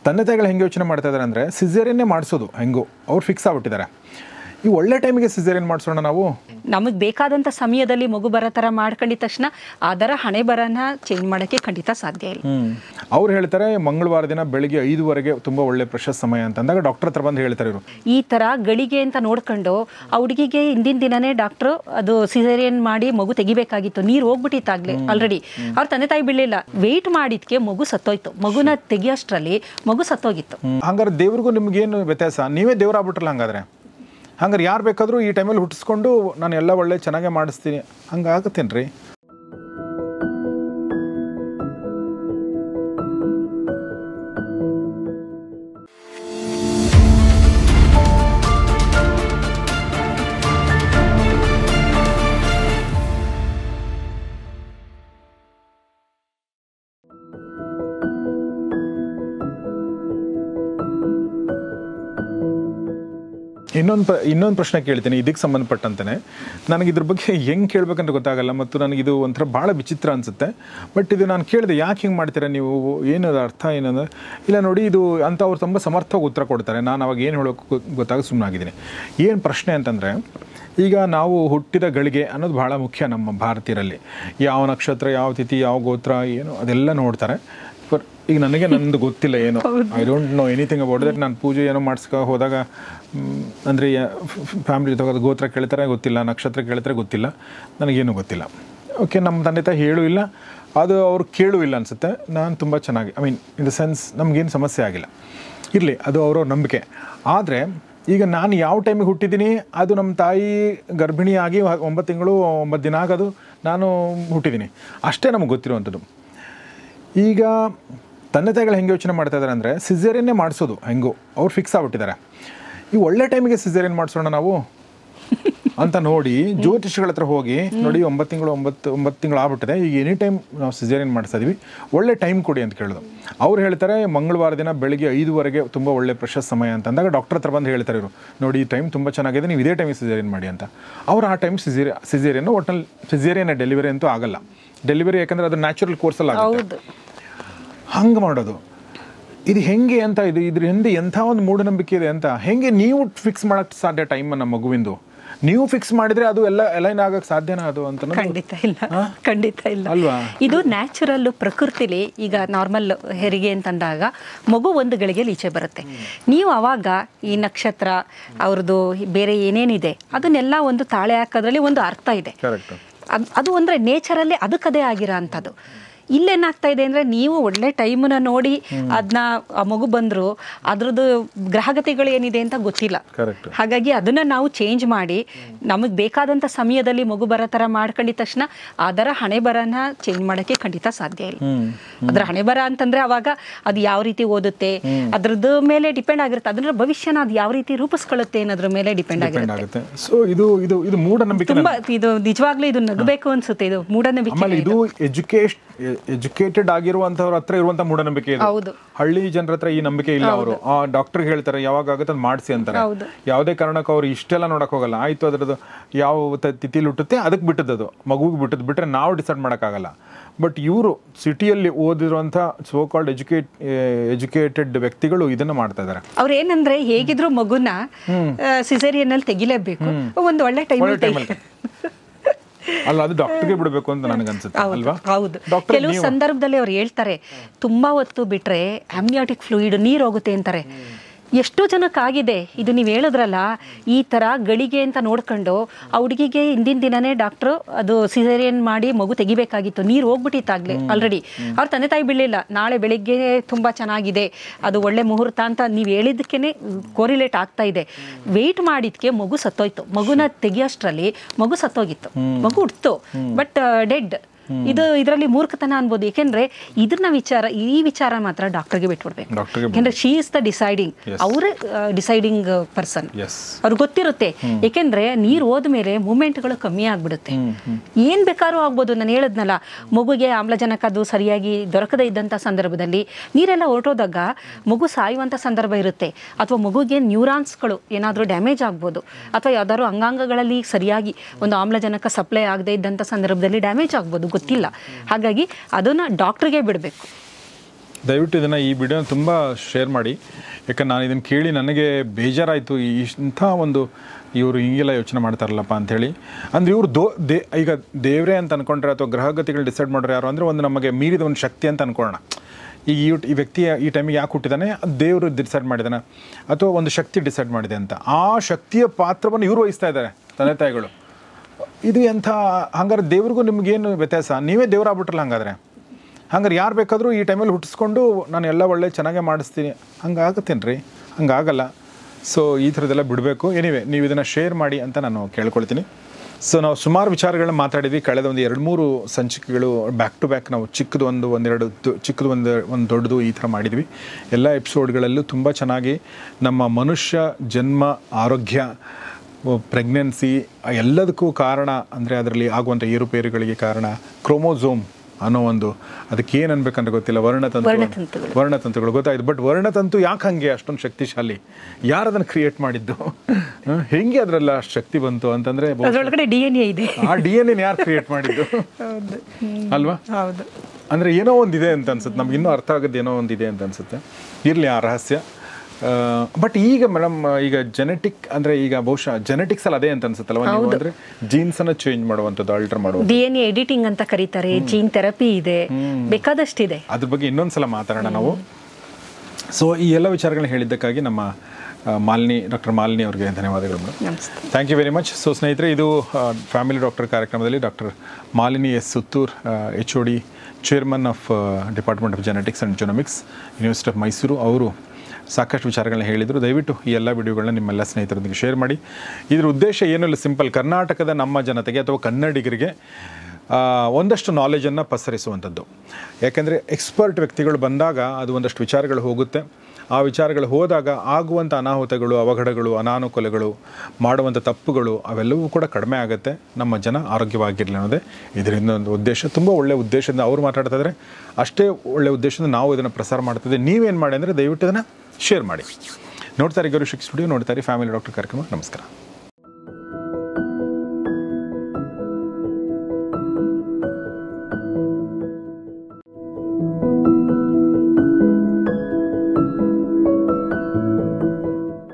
ತಂದೆ ತಾಯಿಗಳು ಹೆಂಗೆ ಯೋಚನೆ ಮಾಡ್ತಾ ಇದ್ದಾರೆ ಅಂದರೆ ಸಿಸೇರಿಯನ್ನೇ ಮಾಡಿಸೋದು ಹೆಂಗೋ ಅವ್ರು ಫಿಕ್ಸ್ ಆಗ್ಬಿಟ್ಟಿದ್ದಾರೆ. ಈ ಒಳ್ಳೆ ಟೈಮಿಗೆ ಸಿಸೇರಿಯನ್ ಮಾಡಿಸೋಣ ನಾವು, ನಮಗೆ ಬೇಕಾದಂಥ ಸಮಯದಲ್ಲಿ ಮಗು ಬರೋ ಥರ ಮಾಡ್ಕೊಂಡಿದ ತಕ್ಷಣ ಅದರ ಹಣೆ ಬರನ ಚೇಂಜ್ ಮಾಡೋಕ್ಕೆ ಖಂಡಿತ ಸಾಧ್ಯ ಇಲ್ಲ. ಅವ್ರು ಹೇಳ್ತಾರೆ ಮಂಗಳವಾರ ದಿನ ಬೆಳಿಗ್ಗೆ 5:00 ತುಂಬ ಒಳ್ಳೆ ಪ್ರಶಸ್ತ ಸಮಯ ಅಂತಂದಾಗ ಡಾಕ್ಟರ್ ಹತ್ರ ಬಂದು ಹೇಳ್ತಾರೆ ಇವರು ಈ ಥರ ಗಳಿಗೆ ಅಂತ ನೋಡ್ಕೊಂಡು ಆ ಹುಡುಗಿಗೆ ಹಿಂದಿನ ದಿನನೇ ಡಾಕ್ಟ್ರು ಅದು ಸಿಸೇರಿಯನ್ ಮಾಡಿ ಮಗು ತೆಗಿಬೇಕಾಗಿತ್ತು, ನೀರು ಹೋಗ್ಬಿಟ್ಟಿತ್ತಾಗಲೇ ಆಲ್ರೆಡಿ. ಅವ್ರ ತಂದೆ ತಾಯಿ ಬಿಡಲಿಲ್ಲ, ವೆಯ್ಟ್ ಮಾಡಿದ್ಕೆ ಮಗು ಸತ್ತೋಯ್ತು, ಮಗುನ ತೆಗಿಯೋಷ್ಟರಲ್ಲಿ ಮಗು ಸತ್ತೋಗಿತ್ತು. ಹಂಗಾರೆ ದೇವ್ರಿಗೂ ನಿಮ್ಗೇನು ವ್ಯತ್ಯಾಸ? ನೀವೇ ದೇವರಾಗ್ಬಿಟ್ರಲ್ಲ ಹಂಗಾದ್ರೆ. ಹಂಗಾರೆ ಯಾರು ಬೇಕಾದರೂ ಈ ಟೈಮಲ್ಲಿ ಹುಟ್ಟಿಸ್ಕೊಂಡು ನಾನು ಎಲ್ಲ ಒಳ್ಳೆ ಚೆನ್ನಾಗೇ ಮಾಡಿಸ್ತೀನಿ ಹಂಗಾಗತ್ತೇನು ರೀ? ಇನ್ನೊಂದು ಪ್ರಶ್ನೆ ಕೇಳ್ತೀನಿ ಇದಕ್ಕೆ ಸಂಬಂಧಪಟ್ಟಂತೆ. ನನಗೆ ಇದ್ರ ಬಗ್ಗೆ ಹೆಂಗೆ ಕೇಳಬೇಕಂತ ಗೊತ್ತಾಗಲ್ಲ ಮತ್ತು ನನಗಿದು ಒಂಥರ ಭಾಳ ವಿಚಿತ್ರ ಅನಿಸುತ್ತೆ. ಬಟ್ ಇದು ನಾನು ಕೇಳಿದೆ, ಯಾಕೆ ಹಿಂಗೆ ಮಾಡ್ತೀರಾ ನೀವು, ಏನದ ಅರ್ಥ ಏನಂದ್ರೆ, ಇಲ್ಲ ನೋಡಿ ಇದು ಅಂತ ಅವ್ರು ತುಂಬ ಸಮರ್ಥವಾಗಿ ಉತ್ತರ ಕೊಡ್ತಾರೆ. ನಾನು ಅವಾಗ ಏನು ಹೇಳೋಕೆ ಗೊತ್ತಾಗ ಸುಮ್ಮನಾಗಿದ್ದೀನಿ. ಏನು ಪ್ರಶ್ನೆ ಅಂತಂದರೆ, ಈಗ ನಾವು ಹುಟ್ಟಿದ ಗಳಿಗೆ ಅನ್ನೋದು ಭಾಳ ಮುಖ್ಯ ನಮ್ಮ ಭಾರತೀಯರಲ್ಲಿ. ಯಾವ ನಕ್ಷತ್ರ, ಯಾವ ತಿಥಿ, ಯಾವ ಗೋತ್ರ ಏನು ಅದೆಲ್ಲ ನೋಡ್ತಾರೆ. ಈಗ ನನಗೆ ನಂದು ಗೊತ್ತಿಲ್ಲ ಏನು, I don't know anything about that. ನಾನು ಪೂಜೆ ಏನೋ ಮಾಡಿಸ್ಕೊ ಹೋದಾಗ ಅಂದರೆ ಫ್ಯಾಮಿಲಿ ಜೊತೆ ಗೋತ್ರ ಕೇಳ್ತಾರೆ ಗೊತ್ತಿಲ್ಲ, ನಕ್ಷತ್ರ ಕೇಳ್ತಾರೆ ಗೊತ್ತಿಲ್ಲ, ನನಗೇನು ಗೊತ್ತಿಲ್ಲ. ಓಕೆ, ನಮ್ಮ ತಂದೆ ತಾಯಿ ಹೇಳೂ ಇಲ್ಲ, ಅದು ಅವ್ರು ಕೇಳೂ ಇಲ್ಲ ಅನಿಸುತ್ತೆ. ನಾನು ತುಂಬ ಚೆನ್ನಾಗಿ I mean in the sense ನಮಗೇನು ಸಮಸ್ಯೆ ಆಗಿಲ್ಲ, ಇರಲಿ, ಅದು ಅವ್ರವ್ರ ನಂಬಿಕೆ. ಆದರೆ ಈಗ ನಾನು ಯಾವ ಟೈಮಿಗೆ ಹುಟ್ಟಿದ್ದೀನಿ ಅದು ನಮ್ಮ ತಾಯಿ ಗರ್ಭಿಣಿಯಾಗಿ 9 ತಿಂಗಳು 9 ದಿನ ಆಗೋದು ನಾನು ಹುಟ್ಟಿದ್ದೀನಿ ಅಷ್ಟೇ ನಮಗೆ ಗೊತ್ತಿರುವಂಥದ್ದು. ಈಗ ತಂದೆ ತಾಯಿಗಳು ಹೆಂಗೆ ಯೋಚನೆ ಮಾಡ್ತಾ ಇದ್ದಾರೆ ಅಂದರೆ ಸಿಸೇರಿಯನ್ನೇ ಮಾಡಿಸೋದು ಹೆಂಗೋ ಅವ್ರು ಫಿಕ್ಸ್ ಆಗ್ಬಿಟ್ಟಿದ್ದಾರೆ. ಈ ಒಳ್ಳೆ ಟೈಮಿಗೆ ಸಿಸೇರಿಯನ್ ಮಾಡಿಸೋಣ ನಾವು ಅಂತ ನೋಡಿ ಜ್ಯೋತಿಷಿಗಳ ಹತ್ರ ಹೋಗಿ ನೋಡಿ 9 ತಿಂಗಳು ಆಗ್ಬಿಟ್ಟಿದೆ, ಈಗ ಎನಿ ಟೈಮ್ ನಾವು ಸಿಸೇರಿಯನ್ ಮಾಡಿಸ್ತಾ ಇದೀವಿ, ಒಳ್ಳೆ ಟೈಮ್ ಕೊಡಿ ಅಂತ ಕೇಳೋದು. ಅವ್ರು ಹೇಳ್ತಾರೆ ಮಂಗಳವಾರ ದಿನ ಬೆಳಿಗ್ಗೆ 5:00 ತುಂಬ ಒಳ್ಳೆ ಪ್ರಶಸ್ತ ಸಮಯ ಅಂತಂದಾಗ ಡಾಕ್ಟರ್ ಹತ್ರ ಬಂದು ಹೇಳ್ತಾರೆ ಇವರು ನೋಡಿ ಈ ಟೈಮ್ ತುಂಬ ಚೆನ್ನಾಗಿದೆ, ನೀವು ಇದೇ ಟೈಮಿಗೆ ಸಿಸೇರಿಯನ್ ಮಾಡಿ ಅಂತ. ಅವ್ರು ಆ ಟೈಮ್ ಸಿಸೇರಿಯನ್ನು ಒಟ್ಟಲ್ಲಿ ಸಿಸೇರಿಯನ್ ಡೆಲಿವರಿ ಅಂತೂ ಆಗಲ್ಲ. ಡೆಲಿವರಿ ಯಾಕಂದರೆ ಅದು ನ್ಯಾಚುರಲ್ ಕೋರ್ಸಲ್ಲಿ ಆಗುತ್ತೆ. ಹಂಗೆ ಮಾಡೋದು ಇದು ಹೆಂಗೆ ಅಂತ, ಇದ್ರ ಹಿಂದೆ ಎಂಥ ಒಂದು ಮೂಢನಂಬಿಕೆ ಇದೆ ಅಂತ ಹೆಂಗೆ ನೀವು ಫಿಕ್ಸ್ ಮಾಡೋಕ್ಕೆ ಸಾಧ್ಯ ಟೈಮನ್ನು ಮಗುವಿಂದು? ನೀವು ಫಿಕ್ಸ್ ಮಾಡಿದ್ರೆ ಅದು ಎಲ್ಲ ಅಲೈನ್ ಆಗಕ್ಕೆ ಸಾಧ್ಯನಾ ಅದು ಅಂತ? ಖಂಡಿತ ಇಲ್ಲ, ಖಂಡಿತ ಇಲ್ಲ ಅಲ್ವಾ. ಇದು ನ್ಯಾಚುರಲ್ ಪ್ರಕೃತಿಲಿ. ಈಗ ನಾರ್ಮಲ್ ಹೆರಿಗೆ ಅಂತಂದಾಗ ಮಗು ಒಂದು ಗಳಿಗೆಯಲ್ಲಿ ಈಚೆ ಬರುತ್ತೆ. ನೀವು ಅವಾಗ ಈ ನಕ್ಷತ್ರ ಅವ್ರದ್ದು ಬೇರೆ ಏನೇನಿದೆ ಅದನ್ನೆಲ್ಲ ಒಂದು ತಾಳೆ ಹಾಕೋದ್ರಲ್ಲಿ ಒಂದು ಅರ್ಥ ಇದೆ. ಅದು ಅಂದರೆ ನೇಚರಲ್ಲಿ ಅದಕ್ಕದೇ ಆಗಿರೋ ಅಂಥದ್ದು. ಇಲ್ಲೇನಾಗ್ತಾ ಇದೆ ಅಂದರೆ ನೀವು ಒಳ್ಳೆ ಟೈಮನ್ನ ನೋಡಿ ಅದನ್ನ ಆ ಮಗು ಬಂದರೂ ಅದ್ರದ್ದು ಗ್ರಹಗತಿಗಳು ಏನಿದೆ ಅಂತ ಗೊತ್ತಿಲ್ಲ. ಹಾಗಾಗಿ ಅದನ್ನು ನಾವು ಚೇಂಜ್ ಮಾಡಿ ನಮಗೆ ಬೇಕಾದಂಥ ಸಮಯದಲ್ಲಿ ಮಗು ಬರೋ ಥರ ಮಾಡ್ಕೊಂಡಿದ ತಕ್ಷಣ ಅದರ ಹಣೆ ಬರನ ಚೇಂಜ್ ಮಾಡೋಕ್ಕೆ ಖಂಡಿತ ಸಾಧ್ಯ ಇಲ್ಲ. ಅದರ ಹಣೆ ಬರ ಅಂತಂದರೆ ಅವಾಗ ಅದು ಯಾವ ರೀತಿ ಓದುತ್ತೆ ಅದ್ರದ್ದು ಮೇಲೆ ಡಿಪೆಂಡ್ ಆಗಿರುತ್ತೆ. ಅದರ ಭವಿಷ್ಯನ ಅದು ಯಾವ ರೀತಿ ರೂಪಿಸ್ಕೊಳ್ಳುತ್ತೆ ಅನ್ನೋದ್ರ ಮೇಲೆ ಡಿಪೆಂಡ್ ಆಗಿರುತ್ತೆ. ಸೊ ಇದು ಮೂಢನಂಬಿಕೆ. ತುಂಬ ಇದು ನಿಜವಾಗ್ಲೂ ಇದು ನಗಬೇಕು ಅನ್ಸುತ್ತೆ. ಇದು ಮೂಢನಂಬಿಕೆ. ಇದು ಎಜುಕೇಟೆಡ್ ಆಗಿರುವಂತವ್ರ ಹತ್ರ ಇರುವಂತ ಮೂಢನಂಬಿಕೆ ಇದೆ. ಹಳ್ಳಿ ಜನರ ಹತ್ರ ಈ ನಂಬಿಕೆ ಇಲ್ಲ. ಅವರು ಆ ಡಾಕ್ಟರ್ ಹೇಳ್ತಾರೆ ಯಾವಾಗ ಆಗುತ್ತೆ ಅದು ಮಾಡಿಸಿ ಅಂತಾರೆ. ಯಾವುದೇ ಕಾರಣಕ್ಕೂ ಅವ್ರು ಇಷ್ಟೆಲ್ಲ ನೋಡಕ್ ಹೋಗಲ್ಲ. ಆಯ್ತು ಅದ್ರದ್ದು ಯಾವ ತಿಥಿಲಿ ಹುಟ್ಟುತ್ತೆ ಅದಕ್ಕೆ ಬಿಟ್ಟದ್ದು, ಮಗುಗೆ ಬಿಟ್ಟರೆ ನಾವು ಡಿಸೈಡ್ ಮಾಡೋಕ್ಕಾಗಲ್ಲ. ಬಟ್ ಇವರು ಸಿಟಿಯಲ್ಲಿ ಓದಿರುವಂಥ ಸೋ ಕಾಲ್ಡ್ ಎಜುಕೇಟೆಡ್ ವ್ಯಕ್ತಿಗಳು ಇದನ್ನ ಮಾಡ್ತಾ ಇದ್ದಾರೆ. ಅವ್ರು ಏನಂದ್ರೆ ಹೇಗಿದ್ರು ಮಗುನ ಸಿಸೇರಿಯನ್ ಅಲ್ಲಿ ತೆಗಿಲೇಬೇಕು, ಒಂದು ಒಳ್ಳೆ ಟೈಮಲ್ಲಿ ಅಲ್ಲ, ಅದು ಡಾಕ್ಟರ್ಗೆ ಬಿಡಬೇಕು ಅಂತ ನನಗೆ ಅನ್ಸುತ್ತೆ ಅಲ್ವಾ? ಹೌದು. ಕೆಲವು ಸಂದರ್ಭದಲ್ಲಿ ಅವ್ರು ಹೇಳ್ತಾರೆ ತುಂಬಾ ಹೊತ್ತು ಬಿಟ್ರೆ ಅಮ್ನಿಯಾಟಿಕ್ ಫ್ಲೂಯಿಡ್ ನೀರು ಹೋಗುತ್ತೆ ಅಂತಾರೆ. ಎಷ್ಟೋ ಜನಕ್ಕಾಗಿದೆ ಇದು. ನೀವು ಹೇಳಿದ್ರಲ್ಲ ಈ ಥರ ಗಳಿಗೆ ಅಂತ ನೋಡ್ಕೊಂಡು ಆ ಹುಡುಗಿಗೆ ಹಿಂದಿನ ದಿನನೇ ಡಾಕ್ಟ್ರು ಅದು ಸಿಸೇರಿಯನ್ ಮಾಡಿ ಮಗು ತೆಗಿಬೇಕಾಗಿತ್ತು, ನೀರು ಹೋಗ್ಬಿಟ್ಟಿತ್ತಾಗಲೇ ಆಲ್ರೆಡಿ. ಅವ್ರ ತಂದೆ ತಾಯಿ ಬಿಡಲಿಲ್ಲ, ನಾಳೆ ಬೆಳಿಗ್ಗೆ ತುಂಬ ಚೆನ್ನಾಗಿದೆ, ಅದು ಒಳ್ಳೆ ಮುಹೂರ್ತ ಅಂತ ನೀವು ಹೇಳಿದ್ದಕ್ಕೇ ಕೋರಿಲೇಟ್ ಆಗ್ತಾ ಇದೆ. ವೆಯ್ಟ್ ಮಾಡಿದ್ಕೆ ಮಗು ಸತ್ತೋಯ್ತು. ಮಗುನ ತೆಗಿಯೋಷ್ಟರಲ್ಲಿ ಮಗು ಸತ್ತೋಗಿತ್ತು, ಮಗು ಹುಟ್ಟಿತು ಬಟ್ ಡೆಡ್. ಇದರಲ್ಲಿ ಮೂರ್ಖತನ ಅನ್ಬೋದು. ಯಾಕೆಂದ್ರೆ ಈ ವಿಚಾರ ಮಾತ್ರ ಡಾಕ್ಟರ್ಗೆ ಬಿಟ್ಬಿಡ್ಬೇಕು. ಯಾಕೆಂದ್ರೆ ಶಿ ಇಸ್ ದ ಡಿಸೈಡಿಂಗ್, ಅವರೇ ಡಿಸೈಡಿಂಗ್ ಪರ್ಸನ್. ಅವ್ರಿಗೆ ಗೊತ್ತಿರುತ್ತೆ. ಯಾಕೆಂದ್ರೆ ನೀರು ಹೋದ್ಮೇಲೆ ಮೂವ್ಮೆಂಟ್ಗಳು ಕಮ್ಮಿ ಆಗ್ಬಿಡುತ್ತೆ. ಏನ್ ಬೇಕಾದ್ರೂ ಆಗ್ಬೋದು. ನಾನು ಹೇಳದ್ನಲ್ಲ, ಮಗುಗೆ ಆಮ್ಲಜನಕ ಅದು ಸರಿಯಾಗಿ ದೊರಕದೇ ಇದ್ದಂಥ ಸಂದರ್ಭದಲ್ಲಿ ನೀರೆಲ್ಲ ಹೊರಟೋದಾಗ ಮಗು ಸಾಯುವಂಥ ಸಂದರ್ಭ ಇರುತ್ತೆ. ಅಥವಾ ಮಗುಗೆ ನ್ಯೂರಾನ್ಸ್ಗಳು ಏನಾದರೂ ಡ್ಯಾಮೇಜ್ ಆಗ್ಬೋದು, ಅಥವಾ ಯಾವ್ದಾದ್ರು ಅಂಗಾಂಗಗಳಲ್ಲಿ ಸರಿಯಾಗಿ ಒಂದು ಆಮ್ಲಜನಕ ಸಪ್ಲೈ ಆಗದೇ ಇದ್ದಂಥ ಸಂದರ್ಭದಲ್ಲಿ ಡ್ಯಾಮೇಜ್ ಆಗ್ಬೋದು, ಗೊತ್ತಿಲ್ಲ. ಹಾಗಾಗಿ ಅದನ್ನ ಡಾಕ್ಟರ್ಗೆ ಬಿಡಬೇಕು. ದಯವಿಟ್ಟು ಇದನ್ನು ಈ ವಿಡಿಯೋನ ತುಂಬ ಶೇರ್ ಮಾಡಿ. ಯಾಕಂದ್ರೆ ನಾನು ಇದನ್ನು ಕೇಳಿ ನನಗೆ ಬೇಜಾರಾಯಿತು. ಇಂಥ ಒಂದು ಇವರು ಹಿಂಗೆಲ್ಲ ಯೋಚನೆ ಮಾಡ್ತಾರಲ್ಲಪ್ಪ ಅಂಥೇಳಿ. ಅಂದರೆ ಇವರು ಈಗ ದೇವರೇ ಅಂತ ಅಂದ್ಕೊಂಡ್ರೆ ಅಥವಾ ಗ್ರಹಗತಿಗಳು ಡಿಸೈಡ್ ಮಾಡೋರು ಯಾರು ಅಂದರೆ ಒಂದು ನಮಗೆ ಮೀರಿದ ಒಂದು ಶಕ್ತಿ ಅಂತ ಅಂದ್ಕೊಳ್ಳೋಣ. ಈಗ ಈ ವ್ಯಕ್ತಿ ಈ ಟೈಮಿಗೆ ಯಾಕೆ ಹುಟ್ಟಿದಾನೆ, ಅದು ದೇವರು ಡಿಸೈಡ್ ಮಾಡಿದಾನೆ ಅಥವಾ ಒಂದು ಶಕ್ತಿ ಡಿಸೈಡ್ ಮಾಡಿದೆ ಅಂತ. ಆ ಶಕ್ತಿಯ ಪಾತ್ರವನ್ನು ಇವರು ವಹಿಸ್ತಾ ಇದ್ದಾರೆ, ತಂದೆ ತಾಯಿಗಳು. ಇದು ಎಂಥ ಹಂಗಾರೆ ದೇವ್ರಿಗೂ ನಿಮಗೇನು ವ್ಯತ್ಯಾಸ? ನೀವೇ ದೇವರಾಗ್ಬಿಟ್ರಲ್ಲ ಹಂಗಾದ್ರೆ. ಹಂಗಾರೆ ಯಾರು ಬೇಕಾದರೂ ಈ ಟೈಮಲ್ಲಿ ಹುಟ್ಟಿಸ್ಕೊಂಡು ನಾನು ಎಲ್ಲ ಒಳ್ಳೆ ಚೆನ್ನಾಗೇ ಮಾಡಿಸ್ತೀನಿ ಹಂಗಾಗತ್ತೇನು ರೀ? ಹಂಗಾಗಲ್ಲ. ಸೊ ಈ ಥರದ್ದೆಲ್ಲ ಬಿಡಬೇಕು. ಎನಿವೆ ನೀವು ಇದನ್ನು ಶೇರ್ ಮಾಡಿ ಅಂತ ನಾನು ಕೇಳ್ಕೊಳ್ತೀನಿ. ಸೊ ನಾವು ಸುಮಾರು ವಿಚಾರಗಳನ್ನ ಮಾತಾಡಿದ್ವಿ ಕಳೆದ ಒಂದು 2-3 ಸಂಚಿಕೆಗಳು ಬ್ಯಾಕ್ ಟು ಬ್ಯಾಕ್. ನಾವು ಚಿಕ್ಕದು ಒಂದೆರಡು ಚಿಕ್ಕದು ಒಂದು ದೊಡ್ಡದು ಈ ಥರ ಮಾಡಿದ್ವಿ. ಎಲ್ಲ ಎಪಿಸೋಡ್ಗಳಲ್ಲೂ ತುಂಬ ಚೆನ್ನಾಗಿ ನಮ್ಮ ಮನುಷ್ಯ ಜನ್ಮ, ಆರೋಗ್ಯ, ಪ್ರೆಗ್ನೆನ್ಸಿ ಎಲ್ಲದಕ್ಕೂ ಕಾರಣ ಅಂದರೆ ಅದರಲ್ಲಿ ಆಗುವಂಥ ಏರುಪೇರುಗಳಿಗೆ ಕಾರಣ ಕ್ರೋಮೋಸೋಮ್ ಅನ್ನೋ ಒಂದು, ಅದಕ್ಕೆ ಏನು ಅನ್ಬೇಕಂದ್ರೆ ಗೊತ್ತಿಲ್ಲ, ವರ್ಣತಂತುಗಳು ಗೊತ್ತಾಯ್ತು. ಬಟ್ ವರ್ಣತಂತು ಯಾಕೆ ಹಾಗೆ ಅಷ್ಟೊಂದು ಶಕ್ತಿಶಾಲಿ? ಯಾರು ಅದನ್ನು ಕ್ರಿಯೇಟ್ ಮಾಡಿದ್ದು? ಹೆಂಗೆ ಅದರಲ್ಲ ಅಷ್ಟು ಶಕ್ತಿ ಬಂತು ಅಂತಂದರೆ DNA ಇದೆ. ಆ DNA ಯಾರು ಕ್ರಿಯೇಟ್ ಮಾಡಿದ್ದು ಅಲ್ವಾ? ಅಂದರೆ ಏನೋ ಒಂದಿದೆ ಅಂತ ಅನ್ಸುತ್ತೆ ನಮ್ಗೆ, ಇನ್ನೂ ಅರ್ಥ ಆಗೋದು ಏನೋ ಒಂದಿದೆ ಅಂತ ಅನ್ಸುತ್ತೆ. ಇರಲಿ ಆ ರಹಸ್ಯ. ಬಟ್ ಈಗ ಮೇಡಮ್ ಈಗ ಜೆನೆಟಿಕ್ ಅಂದರೆ ಈಗ ಬಹುಶಃ ಜೆನೆಟಿಕ್ಸಲ್ಲಿ ಅದೇ ಅಂತ ಅನ್ಸುತ್ತಲ್ವ ನೀವು, ಅಂದರೆ ಜೀನ್ಸನ್ನು ಚೇಂಜ್ ಮಾಡುವಂಥದ್ದು, ಆಲ್ಟರ್ ಮಾಡುವ DNA ಎಡಿಟಿಂಗ್ ಅಂತ ಕರೀತಾರೆ, ಜೀನ್ ಥೆರಪಿ ಇದೆ, ಬೇಕಾದಷ್ಟಿದೆ. ಅದ್ರ ಬಗ್ಗೆ ಇನ್ನೊಂದ್ಸಲ ಮಾತಾಡೋಣ ನಾವು. ಸೊ ಈ ಎಲ್ಲ ವಿಚಾರಗಳನ್ನ ಹೇಳಿದ್ದಕ್ಕಾಗಿ ನಮ್ಮ ಡಾಕ್ಟರ್ ಮಾಲಿನಿ ಅವರಿಗೆ ಧನ್ಯವಾದಗಳು. Thank you very much. So ಸ್ನೇಹಿತರೆ, ಇದು ಫ್ಯಾಮಿಲಿ ಡಾಕ್ಟರ್ ಕಾರ್ಯಕ್ರಮದಲ್ಲಿ doctor Malini S Suttur, HOD, chairman of department of genetics and genomics, university of Mysuru, ಅವರು ಸಾಕಷ್ಟು ವಿಚಾರಗಳನ್ನ ಹೇಳಿದರು. ದಯವಿಟ್ಟು ಈ ಎಲ್ಲ ವಿಡಿಯೋಗಳನ್ನ ನಿಮ್ಮೆಲ್ಲ ಸ್ನೇಹಿತರೊಂದಿಗೆ ಶೇರ್ ಮಾಡಿ. ಇದರ ಉದ್ದೇಶ ಏನೂ ಇಲ್ಲ, ಸಿಂಪಲ್. ಕರ್ನಾಟಕದ ನಮ್ಮ ಜನತೆಗೆ ಅಥವಾ ಕನ್ನಡಿಗರಿಗೆ ಒಂದಷ್ಟು ನಾಲೆಜನ್ನು ಪಸರಿಸುವಂಥದ್ದು. ಯಾಕೆಂದರೆ ಎಕ್ಸ್ಪರ್ಟ್ ವ್ಯಕ್ತಿಗಳು ಬಂದಾಗ ಅದು ಒಂದಷ್ಟು ವಿಚಾರಗಳು ಹೋಗುತ್ತೆ. ಆ ವಿಚಾರಗಳು ಹೋದಾಗ ಆಗುವಂಥ ಅನಾಹುತಗಳು, ಅವಘಡಗಳು, ಅನಾನುಕೂಲಗಳು, ಮಾಡುವಂಥ ತಪ್ಪುಗಳು ಅವೆಲ್ಲವೂ ಕೂಡ ಕಡಿಮೆ ಆಗುತ್ತೆ. ನಮ್ಮ ಜನ ಆರೋಗ್ಯವಾಗಿರಲಿ ಅನ್ನೋದೇ ಇದರಿಂದ ಒಂದು ಉದ್ದೇಶ. ತುಂಬ ಒಳ್ಳೆಯ ಉದ್ದೇಶದಿಂದ ಅವರು ಮಾತಾಡ್ತಾ ಇದ್ದಾರೆ, ಅಷ್ಟೇ ಒಳ್ಳೆಯ ಉದ್ದೇಶದಿಂದ ನಾವು ಇದನ್ನು ಪ್ರಸಾರ ಮಾಡ್ತಿದ್ದೆ. ನೀವೇನು ಮಾಡಿ ಅಂದರೆ ದಯವಿಟ್ಟು ಇದನ್ನು ಶೇರ್ ಮಾಡಿ. ನೋಡ್ತಾರೆ ಗೌರಿ ಸ್ಟುಡಿಯೋ, ನೋಡ್ತಾರೆ ಫ್ಯಾಮಿಲಿ ಡಾಕ್ಟರ್ ಕಾರ್ಯಕ್ರಮ. ನಮಸ್ಕಾರ.